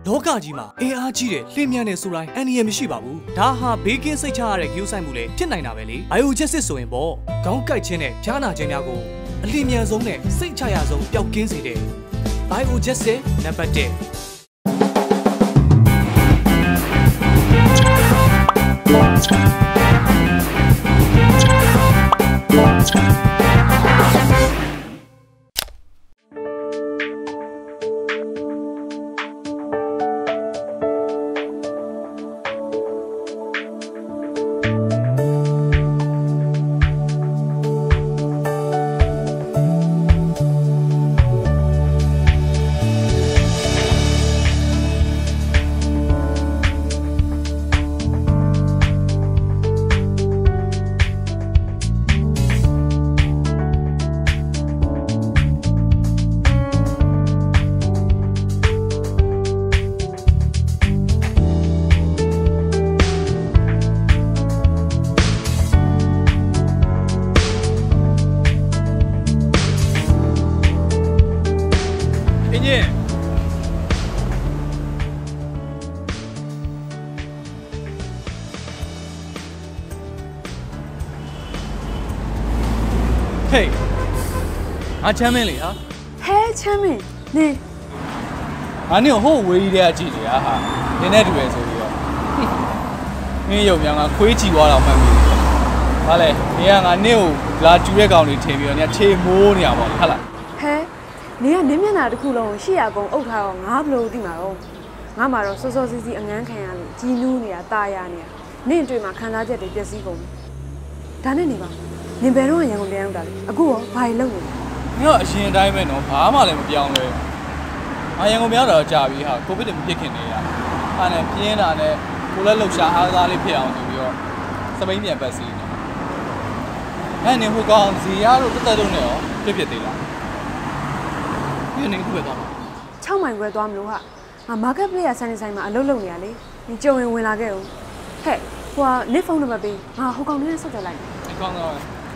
လောကကြီးမှာအင်အားကြီးတဲ့လင်းမြန်းတဲ့ဆိုတိုင်းအန်ဒီရမရှိပါဘူးဒါဟာဘေးကင်းစိတ်ချရတဲ့ဂရုစိုက်မှုလည်းဖြစ်နိုင်တာပဲလေ Biojustice ဆိုရင်ပေါ့ခေါင်းကိုက်ခြင်းနဲ့ဖျားနာခြင်းများကိုအလျင်မြန်ဆုံးနဲ့စိတ်ချရဆုံးပျောက်ကင်းစေတဲ့ Biojustice နံပါတ်1Hey, 阿ချမ်းမင်းလေဟာဟဲချမ်းမင်းနေငါနေဟိုဝေးတဲ့ကြည့်လေဟာနင်းနဲ့တူပဲဆိုပြီးတော့နင်းရုံများငါခွေးချီသွားတော့မှတ်မိတယ်ဟာလေနင်းကငါနင်းကိုလာကျူတဲ့ကောင်တွေထင်ပြီးတော့နင်းချေမိုးနေရပါလေဟုတ်လားဟဲနင်းကနင်းမျက်နှာတစ်ခုလုံး800ကုန်အုပ်ထားတော့ငါဘလို့သိမှာတော့ငါမှတော့စောစောစီးစီးအငန်းခံရလို့ကြီးနူးနေတာตาရနေတာနင်းတွေ့မှာခံစားချက်တွေပျက်စီးကုန်ဒါနဲ့နေပါနင်ဘယ်တော့ရန်ကုန်ပြန်ရောက်တာလဲအခုရောဘာတွေလုပ်နေလဲငါအရင်တိုင်းပဲနော်ဘာမှလည်းမပြောင်းလဲငါရန်ကုန်ပြန်တော့ကြာပြီဟာကိုဗစ်တွေမဖြစ်ခင်နေရအားနဲ့ပြင်းတာနဲ့ကိုလည်းလှုပ်ရှားအားသားလေးဖြစ်အောင်ဆိုပြီးတော့စပိန်ပြန်ပတ်စီနေအဲ့နေဟိုကောင်ဇီယာတို့တက်တက်တို့နဲ့ရောဖြစ်သေးလားဒီနေ့ခုပဲသွား 6မိုင်ခွဲသွားမလို့ဟာငါ market place ရဆိုင်မှာအလုပ်လုပ်နေရလေနင်ကြုံဝင်လာခဲ့ဦးဟဲ့ဟိုကနစ်ဖုန်းနံပါတ်ပေးငါဟိုကောင်နဲ့ဆက်သွယ်လိုက်ဒီကောင်တော့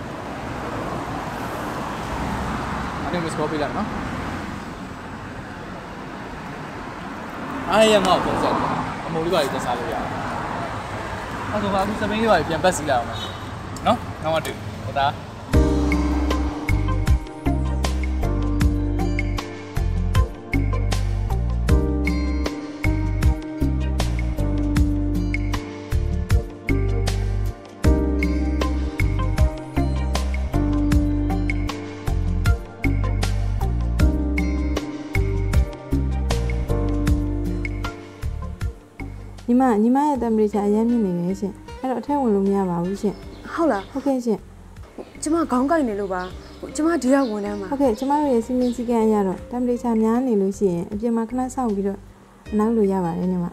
အဲ့ဒီစကောပေးလိုက်နော်အားရငေါ့ပုံစံအမိုးလေးပါတက်စားလို့ရတယ်အဲ့တော့အခုစပိန်လေးပါပြန်ပတ်စီလိုက်အောင်နော်နောက်မှတွေ့ဟိုဒါညီမရဲ့တမ်ပရေချာအရင်မြင့်နေလေရှင်အဲ့တော့အထက်ဝင်လို့မရပါဘူးရှင်ဟုတ်လားဟုတ်ကဲ့ရှင်ကျမခေါင်းကိုက်နေလို့ပါကျမဒီရောက်ဝင်တန်းမှာဟုတ်ကဲ့ကျမတို့ရဲ့စီမင်းစည်းကမ်းအရတော့တမ်ပရေချာများနေလို့ရှိရင်အပြင်မှာခဏစောင့်ပြီးတော့အနောက်လို့ရပါတယ်ညီမ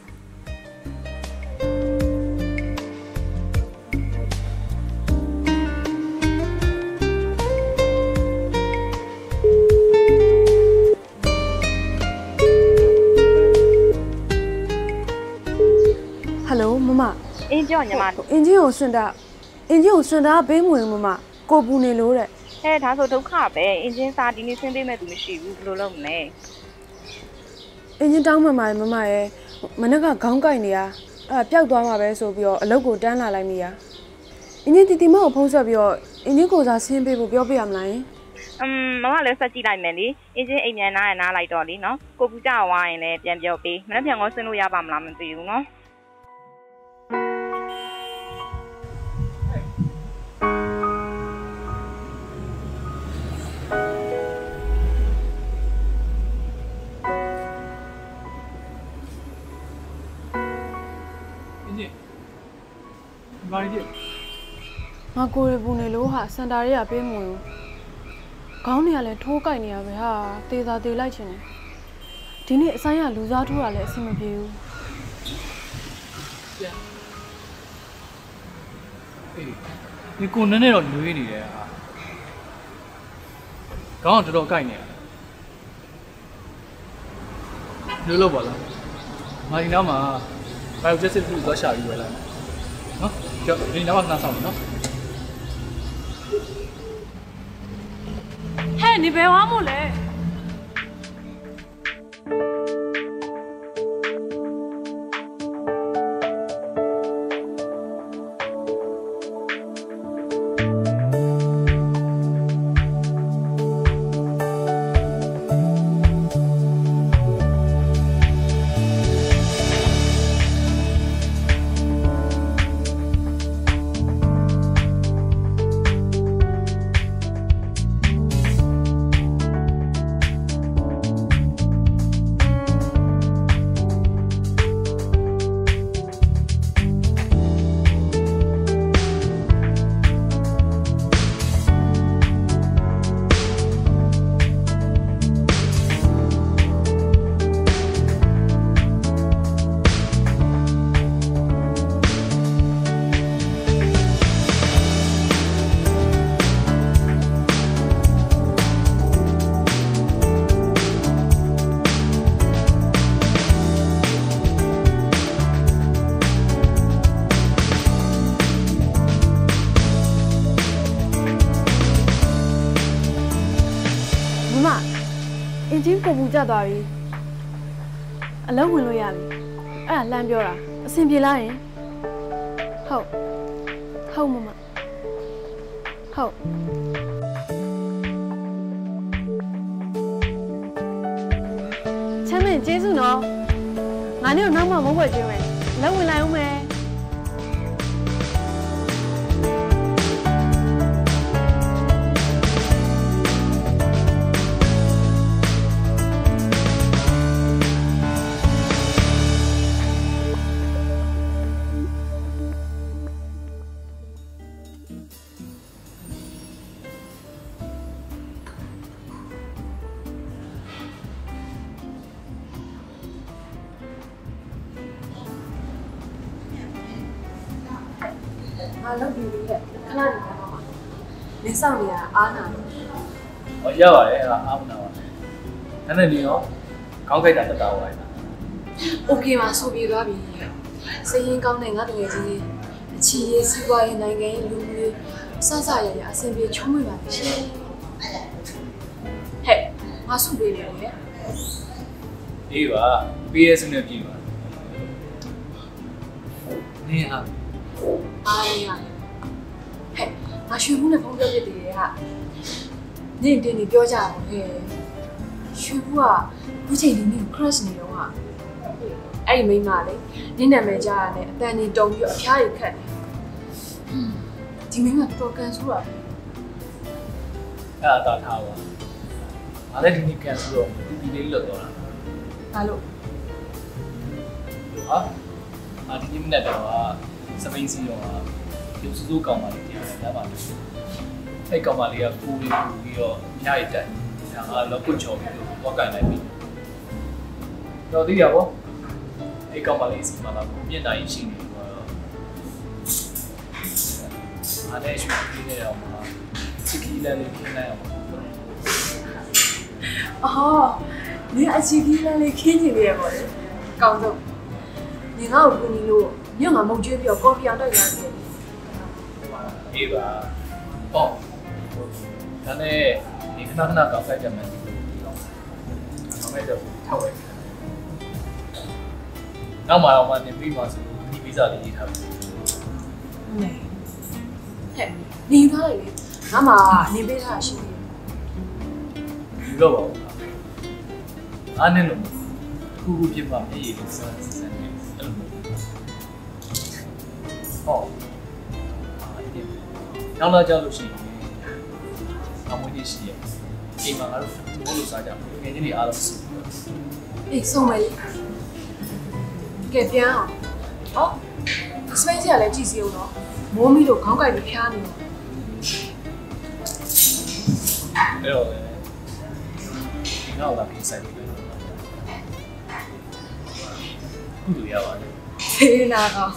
အင်းပြောညီမအင်ဂျင်ကိုစွန့်တာဘေးမဝင်မကိုပူနေလို့တဲ့ဟဲ့ဒါဆိုဒုက္ခပဲအင်ဂျင်စာဒီနေ့ဆင်းပေးမဲ့သူမရှိဘူးဘယ်လိုလုပ်မလဲအင်ဂျင်တောင်းမှမရဲ့မနက်ကခေါင်းကိုက်နေရအဲ့ပျောက်သွားမှာပဲဆိုပြီးတော့အလုပ်ကိုတန်းလာလိုက်မိရအင်ဂျင်တီမကိုဖုံးဆက်ပြီးတော့အင်ဂျင်ကိုစားဆင်းပေးဖို့ပြောပြရမလားမမလည်းဆက်ကြည့်လိုက်မယ်လေအင်ဂျင်အိမ်မြန်နားရနားလိုက်တော့လीနော်ကိုပူကြဝိုင်းရင်လည်းပြန်ပြောပေးမနေ့ပြန်ကောဆင်းလို့ရပါမလားမသိဘူးနော်ဘာလဲငါကိုရပူနေလို့ဟာစန်တာတွေကပေးမဝင်ခေါင်းတွေကလည်းထိုးကြိုက်နေရပဲဟာတေးသာတေးလိုက်ချင်တယ်ဒီနေ့အဆိုင်ရလူစားထိုးတာလည်းအဆင်မပြေဘူးဒီကိုနည်းနည်းတော့လွေးနေတယ်ဟာခေါင်းကတော်တော်ကြိုက်နေတယ်လို့ပါလားမာဒီနာမှာဘာလို့ Justice ကိုသွားရှာပြီးဝယ်လိုက်နော်ကြောက်ဒီနောက်မှနှာဆောင်နော်ဟဲ့နေဘယ်ဝါမို့လဲကြသွားပြီအလုံးဝင်လို့ရပြီအဲ့ဒါလှမ်းပြောတာအဆင်ပြေလားယင်ဟုတ်မမဟုတ်ချမ်းမင်းကျေးဇူးနော်ငါနဲ့တော့နောက်မှမဟုတ်ကျွေးမယ်လုံးဝင်လိုက်အောင်မယ်လုပ်ပြီးပြီခဏနေတော့မှာမင်းဆောင်နေတာအားနာတယ်ဟောရပါတယ်အဲ့ဒါအားမနာပါနဲ့အဲ့နဲ့နေရောခေါင်းခိုက်တာတက်တာပါလားโอเคပါဆိုပြေသွားပြီစရင်ကောင်းတဲ့ငါတကယ်ချင်းအချီရေးစီးပွားရေးနိုင်ငံရေးလူမျိုးရေးစစရရအဆင်ပြေချုံးမိပါရှင်ဟဲ့ငါစုပေးနေတယ်အေးပါပေးရစနေပြီပါနေဟာအားရဟဲ့ငါရွှေဘူးနဲ့ဖုန်းပြောပြတည်တယ်ဟာနေတင်နေပြောကြအောင်ဟဲ့ရွှေဘူးကဒီချိန်ဒီနေ့ crush နေတော့ဟာအဲ့ဒီမိန်းမလေးနင်းနာမည်ကြားရတယ်အတန်နေတုံပြီးအဖျားကြီးခတ်တယ်ဒီမိန်းမတော်ကန်ဆိုးတာအဲ့ဒါထားပါငါလည်းဒီနေ့ကန်ဆိုတော့ဒီလေးလွတ်သွားတာဘာလို့ဟာဒီနေ့မနေ့တော့စပိန်စီတော့ရုပ်စိုးကောင်မလေးတရားရပါလို့အဲ့ကောင်မလေးကပူပြီးတော့ညရိုက်တက်ဒါကလောက်ကွချော်ပြီးတော့ဝက်ကင်လိုက်ပြီတော့သိရပါအဲ့ကောင်မလေးစီမလာဘူးမျက်နှာကြီးရှိနေတော့အားနဲ့ရွှေပြီးနေတော့မှာချီကီလည်းခင်းလိုက်အောင်အော်ဒီအချီကီလည်းခင်းနေပြီပေါ့လေကောင်းတော့ဒီငါ့ကိုကူညီလို့ညငါမုံကျွေးပြီးတော့ကော်ဖီအောင်တိုက်ရတယ်အေးပါဟောဒါနဲ့ဒီခဏကောက်ဆိုင်ကြမယ်ဒီလိုဆောင်းလိုက်တော့ထောက်ဝဲနောက်မှာတော့မနေပြီးမှဆိုဒီဗီဇာလေးရေးထားပြီနေဟဲ့နေထားလိုက်လေငါမှနေပေးထားရှိတယ်ဒီတော့ပါအားနဲ့လို့ခုဖြစ်ပါမြေကြီးလေးစမ်းနေအဲ့လိုဟောနောက်လာကြလို့ရှိရင်အမွေးကြီးရှိရဲ့အိမ်မှာငါတို့ဘိုးလိုစားကြမယ်ငယ်ချင်းတွေအားလုံးစုအေးဆုံးမယ်လေကဲပြန်အောင်ဟောစပိန်စီကလည်းကြည့်စီအောင်တော့မိုးမီတို့ခေါင်းကိုက်ပြီးဖျားနေတယ်အဲ့တော့လည်းဒီနောက်လာပြီးဆိုင်ပြီးတော့ခုလိုရပါတယ်ဆေးနာတော့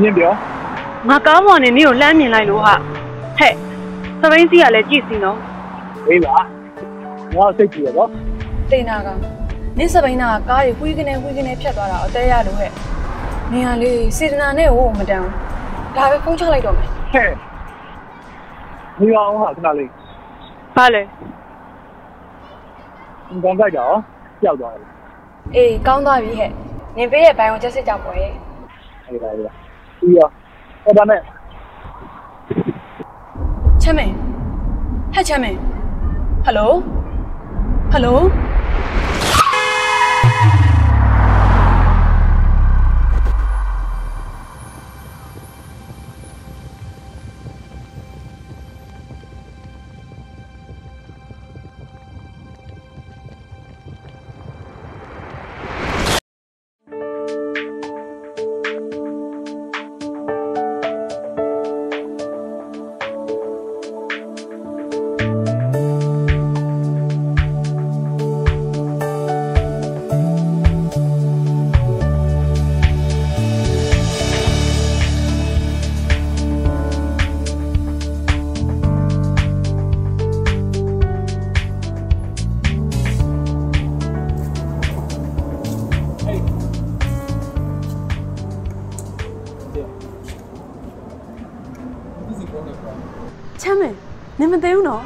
င်းပြောငါကောင်းမော်နေနင့်ကိုလှမ်းမြင်လိုက်လို့ဟာဟဲ့စပိန်စီကလည်းကြည့်စီနော်ဟေးလားငါစိတ်ကြည့်ရတော့တေနာကနင့်စပိန်နာကကားတွေဝှီးကနေဖြတ်သွားတာအသေးရလို့ဟဲ့နေရလေးစေတနာနဲ့ဟိုမတန်ဘူးဒါပဲဖုန်းချလိုက်တော့မယ်ဟဲ့ဒီအောင်ဟာခဏလေးဘာလဲငါကြိုက်တော့ကြောက်သွားတယ်အေးကောင်းသွားပြီဟဲ့နင်ပေးရဲ့ဘိုင်ကိုချက်စစ်ကြပွဲဟေးပါပြီးရောဟောဒါနဲ့ချမ်းမင်းဟဲ့ချမ်းမင်းဟယ်လိုဟယ်လို ချမ်းမင်းနင်မသိဘူးနော်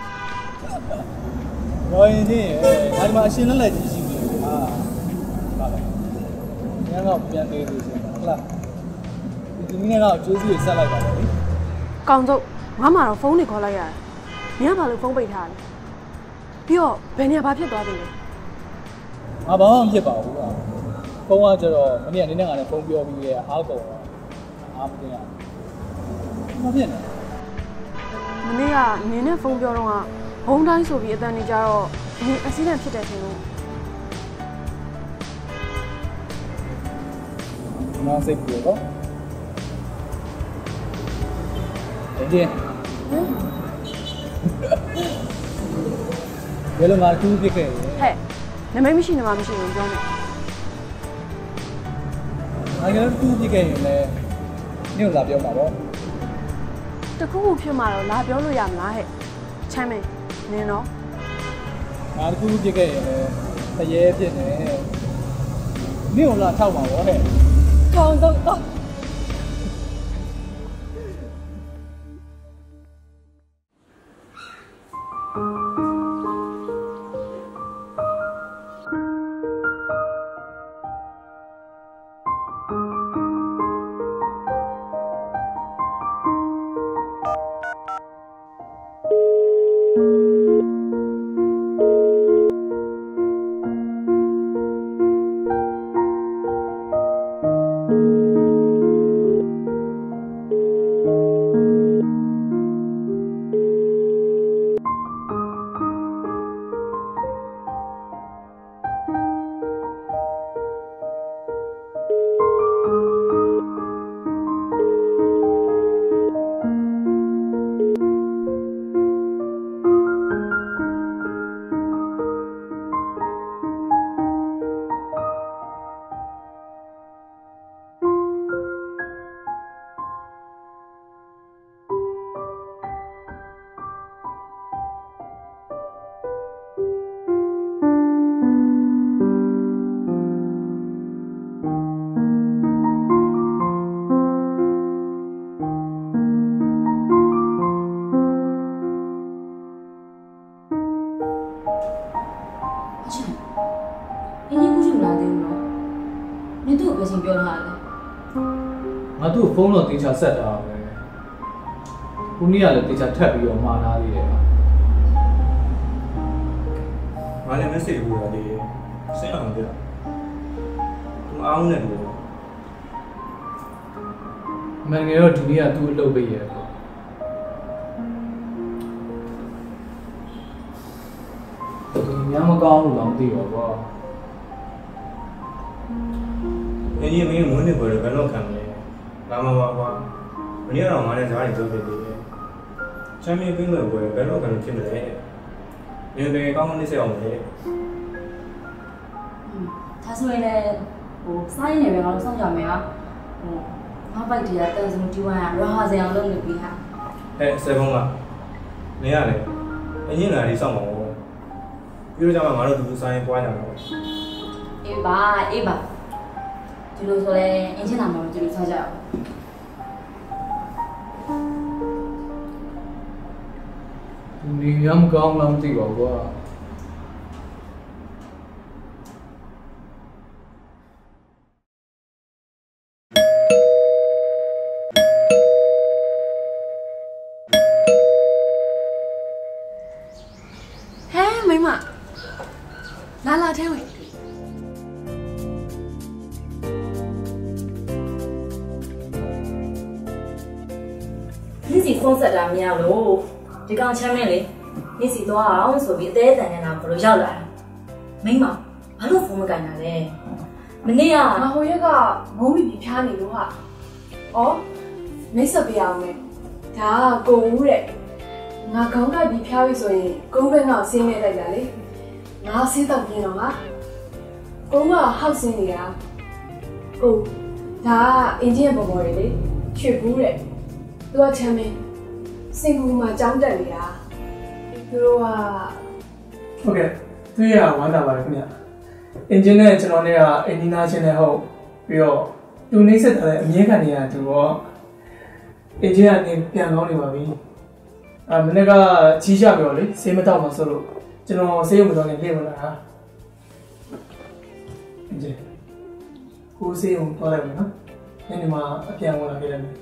ရောရင်ချင်းဒါဒီမှာအရှင်လက်လက်ကြီးရှိပြီဟာပါပဲညတော့ပြန်သေးသေးရှင်ဟုတ်လားဒီနေ့ကတော့ကျိုးစီကိုဆက်လိုက်ပါတော့လေကောင်းစုပ်ငါမှတော့ဖုန်းတွေခေါ်လိုက်ရတယ်နင်ကဘာလို့ဖုန်းပိတ်ထားလဲပြီးတော့ဘယ်နေရာဘာဖြစ်သွားသေးလဲငါဘာမှမဖြစ်ပါဘူးကွာဖုန်းကကျတော့မနေ့ကနေနဲ့ငါနဲ့ဖုန်းပြောပြီးရဲ့အားကုန်တော့အားမတင်ရဘူးမဖြစ်နဲ့မနေ့ကနင်နဲ့ဖုန်းပြောတော့ကဘုံတိုင်းဆိုပြီးအတန်နေကြတော့နင်အစီအစဉ်ဖြစ်တယ်ရှင်လို့ငါစိတ်ပြေတော့ဒီဘယ်လိုမှတူးပြခဲ့လဲဟဲ့နမိတ်မရှိနမမရှိဘူးပြောနေငါကတူးပြခဲ့ရင်လည်းညို့လာပြောမှာပေါ့တခုခုဖြစ်မှာတော့လာပြောလို့ရမလားဟဲ့ချမ်းမင်းနင်တော့ငါတူးပြခဲ့ရင်လည်းတရေဖြစ်နေညို့လာထောက်မှာပေါ့ဟဲ့ကောင်းဆုံးတော့ငါတို့ဖုန်းတော့တေချာဆက်တာပဲခုနေ့ကလည်းတေချာထပ်ပြီးတော့မှားထားသေးတယ်ငါလည်း message ပို့ရတယ်စိတ်အောင်ပြသူအားနဲ့လို့မန်ငယ်တော့ဒီနေ့ကသူ့အလုပ်ပဲရဲ့ပေါ့ဒီညမကောင်းလို့တော့မသိပါဘူးအင်းကြီးမင်းမွေးနေပေါ်တယ်ဘယ်တော့ခံလဲလာမပါကွာမင်းကတော့ငါနဲ့ဇာတ်တွေပြောပြသေးတယ်ချမ်းမြေပြင်းလို့ပေါ်တယ်ဘယ်တော့ခံလို့ဖြစ်မလဲနင်လည်းကောင်းကောင်းလေးဆက်အောင်လေဒါဆိုရင်လည်းဟိုစားရင်းနေပဲငါတို့စောင့်ကြမယ်ဟာဟိုဘာပိုက်တရားတန်စုံဒီဝါရဟာစင်အောင်လုပ်နေပြီဟာစေဘုံကနေရလေအရင်ကလေးစောင့်ပါဦးပြီးတော့ကျမှငါတို့တူဆိုင်ပွားကြတော့အေးပါဒီလိုဆိုလဲအင်ဂျင်နာမှာဒီလိုစားကြအောင်ဒီရမ်းကောင်းလားမသိပါဘူးကွာမိမလာထဲဝင်你是风色的面喽？这刚前面嘞，你是多少所谓在咱那不如要来，没嘛？俺都父母干啥嘞？没你呀？ 然后一个我们比偏你的话，哦，没事不要没，他购物嘞，我刚刚比偏的所以购物我心里在这里，我心到边了嘛，购物好心里啊，哦，他以前不买的，去补嘞。多前面，辛苦嘛长这里啊，比如啊。 OK， 对呀，玩大吧，兄弟。engine 呢，ကျွန်တော်呢က engine နာချင်းနဲ့ဟုတ်ပြီးတော့သူနှိမ့်ဆက်ထားတဲ့အမြဲခံနေရတူတော့ engine ကနေပြန်ကောင်းနေပါပြီ။မနေ့ကကြီးကြပြောလေဆေးမတော့မှဆိုလို့ကျွန်တော်ဆေးရုံမတော်ခင်ပြေးမလာတာ။ engine ကိုဆေးရုံသွားလိုက်မယ်နော်။ညနေမှာအပြန်ဝင်လာခဲ့တယ်။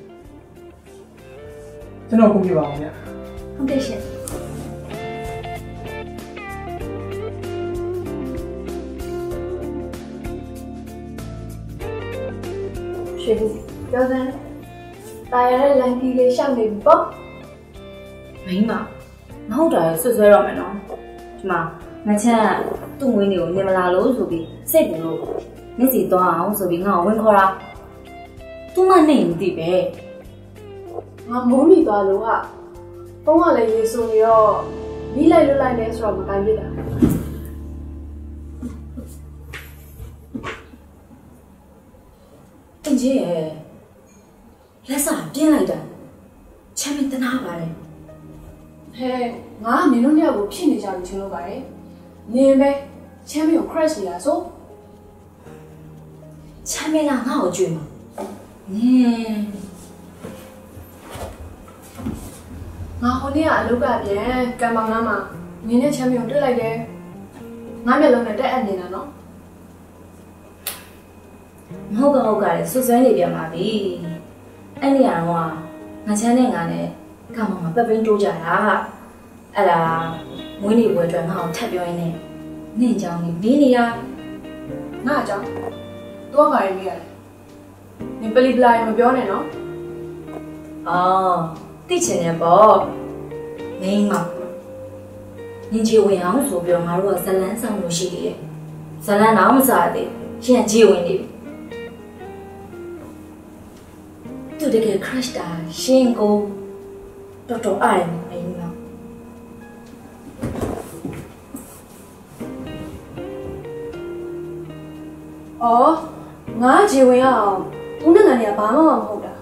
ကျွန်တော်ကိုပြပါအောင်ဗျာ။ဟုတ်ကဲ့ရှင်။学弟，标准，大家的蓝皮的上面包。 没嘛，我好在睡睡了没喏，是嘛？那前东北牛你们拉路手边谁不路？你是多少手边我问过啦？东南那唔地呗？ 我冇咪多路啊，帮我来耶稣哟，你来路来的说么干的？ တင်ကြီးရဲ့လက်စာပြင်းလိုက်တာချမ်းမတနာပါလေဟဲ့ငါနင်တို့နှစ်ယောက်ကိုဖြစ်နေကြပြီချင်းလို့ပါတယ်နင်ပဲချမ်းမကို crash နေတာဆိုချမ်းမကငါ့ကိုကြွေးမှာနင်ငါဟိုနေ့ကအလုပ်ကပြန်ကံပေါင်းနားမှာနင်နဲ့ချမ်းမကိုတွေ့လိုက်တယ်ငါမျက်လုံးနဲ့တက်အပ်နေတာနော်မဟုတ်ကလည်းဆွဆွဲနေပြန်ပါပြီအဲ့နေရာတော့ငါချမ်းနဲ့ငါနဲ့ကမောင်ကပတ်ပင်းတိုးကြတာအဲ့ဒါမွေးနေ့ပွဲအတွက်ငါ့ကိုထပ်ပြောရင်းနဲ့နင့်ကြောင့်နေနေရငါအကြောင်းတော့ပါရင်မေးရတယ်နင်ပလီပလာမပြောနဲ့နော်အော်သိချင်တယ်ပေါ့မင်းမနင်ကြီးဝင်အောင်ဆိုပြောငါတို့ကဇလန်းဆောင်လို့ရှိသေးတယ်ဇလန်းတော့မစားသေးရှင့်ကြီးဝင်နေပြီသူတကယ် crush တာရှင်ကိုတော်အားရမင်းနော်အော်ငါဂျီဝင်အောင်ဦးနဲ့ငါနေကဘာမှမဟုတ်တာ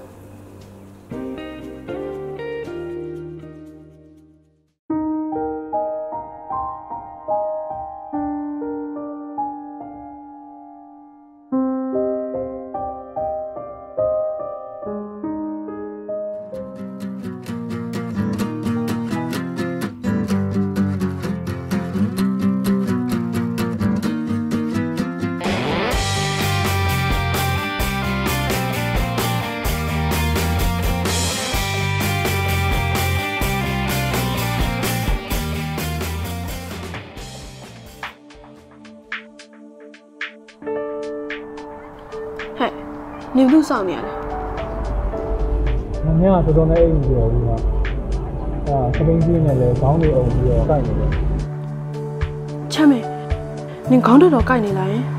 နေဘူးဆောင်နေရတယ်။မင်းကတော်တော်နဲ့အိမ်ပြောဘူးက။စပိန်ကြီးနဲ့လည်းခေါင်းတွေအုံပြီးတော့ကိုက်နေတယ်။ချမ်းမေနင်ခေါင်းတော်ကိုက်နေလားယင်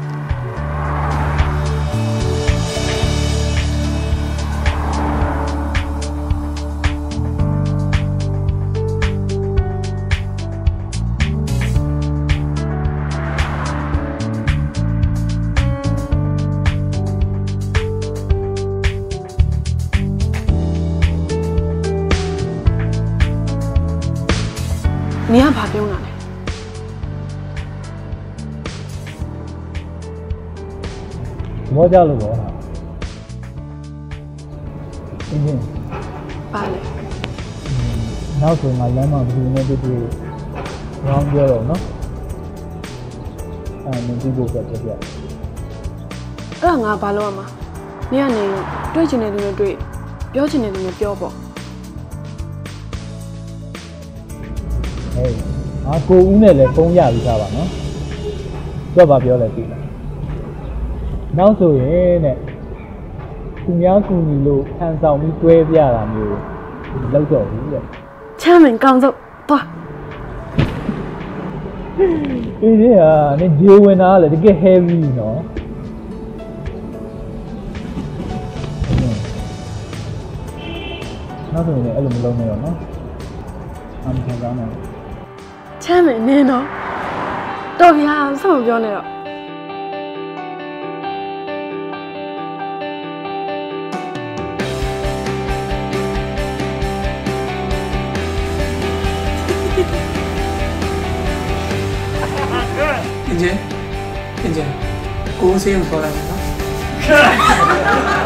နင်ကဘာပြောတာလဲဘောကြလို့ပေါ့ဟာအင်းပါလေနောက်ဆိုငါလမ်းမှာဘယ်လိုနဲ့တွေ့ရောင်းပြောတော့နော်အဲ့မကြည့်ဖို့ပြပြအဲ့ဒါငါဘာလုပ်ရမှာနင်ကနေတွေ့ချင်တဲ့လူနဲ့တွေ့ပြောချင်တဲ့လူနဲ့ပြောပေါ့ဟေးငါကိုဦးနဲ့လည်းဖုန်းရပြီးသားပါနော်ပြောပါပြောလဲပြီလားနောက်ဆိုရင်တဲ့သူများကူညီလို့ခံဆောင်ပြီးတွဲပြတာမျိုးလောက်တော့ဘူးတဲ့ချမ်းမင်ကောင်းစုပ်သွားအေးဒီဟာနေဂျေဝင်တာလေတကယ် heavy နော်နောက်ဆိုရင်အဲ့လိုမလုပ်နဲ့တော့နော်အမှန်ကန်ကောင်းတယ်ချမ်းမင်နင်းတော့တော်ဗျာဆက်မပြောနဲ့တော့အင်ဂျင်ကိုယ်စေးကိုခေါ်လိုက်မယ်နော်